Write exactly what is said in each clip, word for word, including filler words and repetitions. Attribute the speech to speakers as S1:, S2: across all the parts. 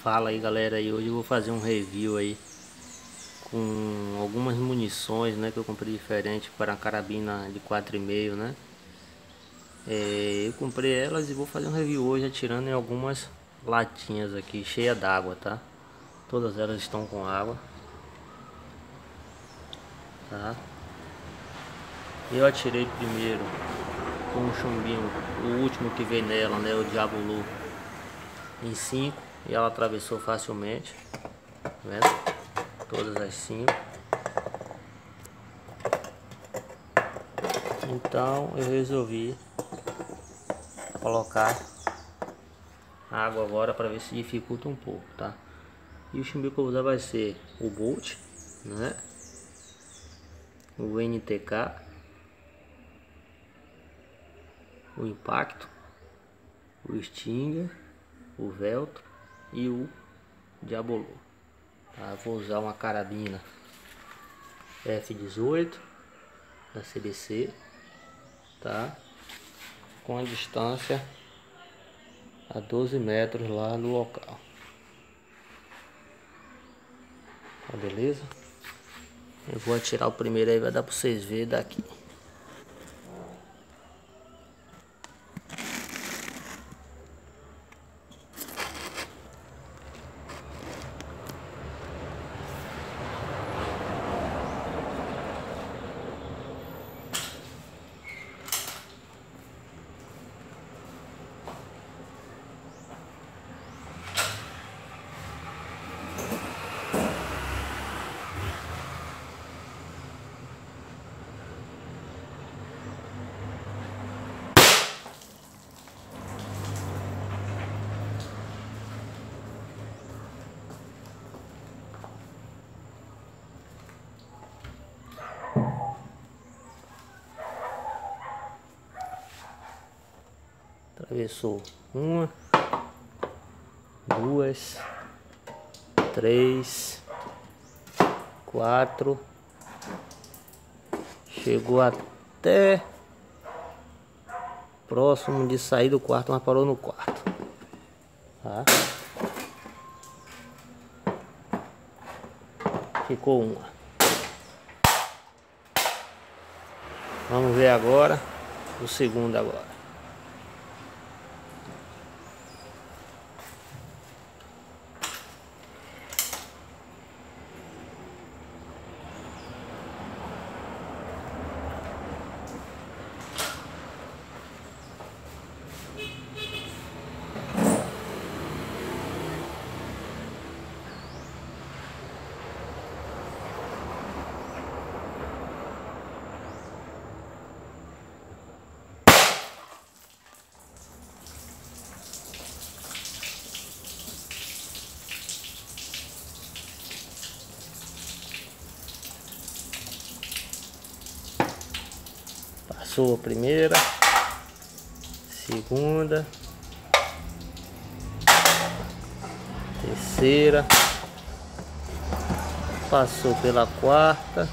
S1: Fala aí galera, e hoje eu vou fazer um review aí com algumas munições, né, que eu comprei diferente para a carabina de quatro e meio, né. É, eu comprei elas e vou fazer um review hoje atirando em algumas latinhas aqui cheia d'água, tá? Todas elas estão com água, tá? Eu atirei primeiro com um chumbinho, o último que veio nela, né, o Diabolu, em cinco, e ela atravessou facilmente, tá vendo? Todas as cinco. Então eu resolvi colocar água agora para ver se dificulta um pouco, tá? E o chumbinho que eu vou usar vai ser o Bolt, né? O N T K, o Impacto, o Stinger, o Veltro e o Diabolu. Tá? Vou usar uma carabina F dezoito da C B C, tá? Com a distância a doze metros lá no local. Tá, beleza? Eu vou atirar o primeiro aí, vai dar para vocês verem daqui. Atravessou uma, duas, três, quatro, chegou até próximo de sair do quarto, mas parou no quarto, tá? Ficou uma. Vamos ver agora o segundo agora. Passou a primeira, segunda, terceira, passou pela quarta,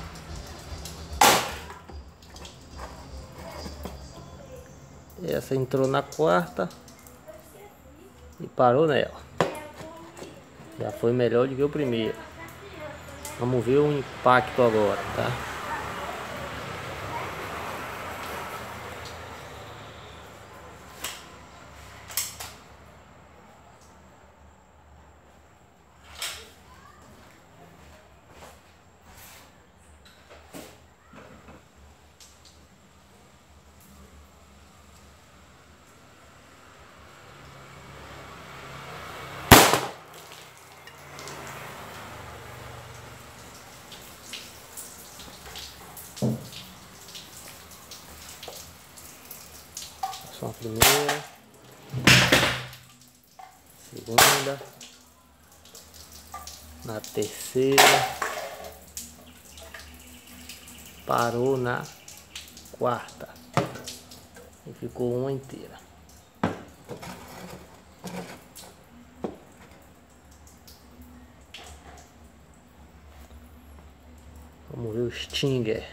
S1: essa entrou na quarta e parou nela. Já foi melhor do que o primeiro. Vamos ver o impacto agora, tá? Só a primeira, segunda, na terceira, parou na quarta e ficou uma inteira. Vamos ver o Stinger.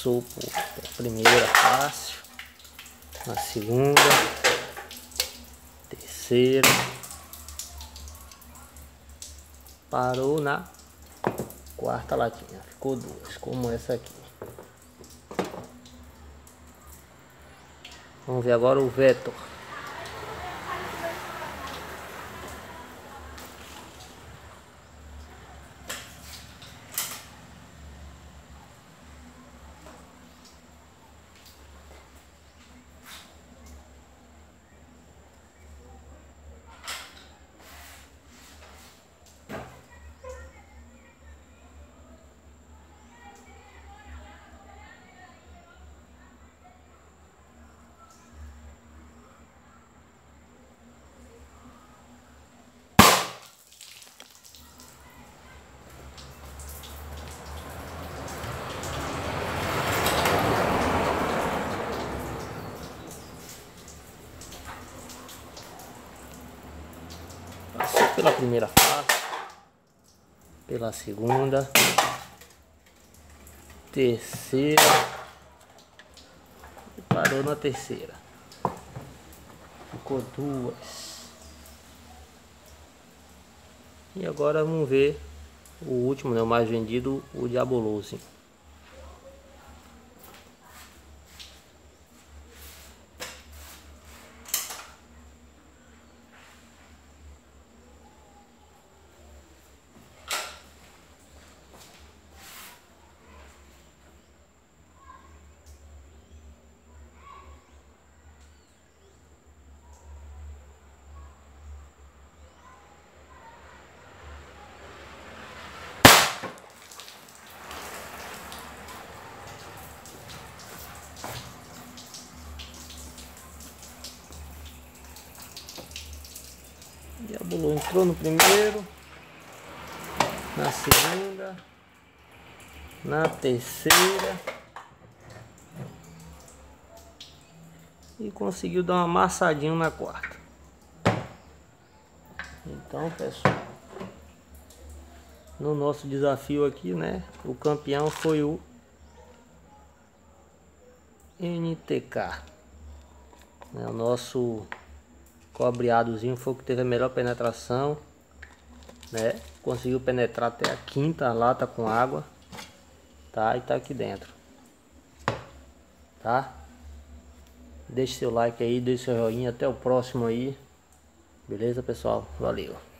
S1: passou por a primeira fácil, na segunda, terceira, parou na quarta latinha, ficou duas, como essa aqui. Vamos ver agora o Vector. Passou pela primeira fase, pela segunda, terceira e parou na terceira. Ficou duas. E agora vamos ver o último, né, o mais vendido, o Diabolose. Diabolo entrou no primeiro, na segunda, na terceira e conseguiu dar uma amassadinha na quarta. Então, pessoal, no nosso desafio aqui, né, o campeão foi o N T K, né, o nosso cobreadozinho foi o que teve a melhor penetração, né? Conseguiu penetrar até a quinta lata com água, tá? E tá aqui dentro, tá? Deixe seu like aí, deixe seu joinha, até o próximo aí, beleza, pessoal? Valeu!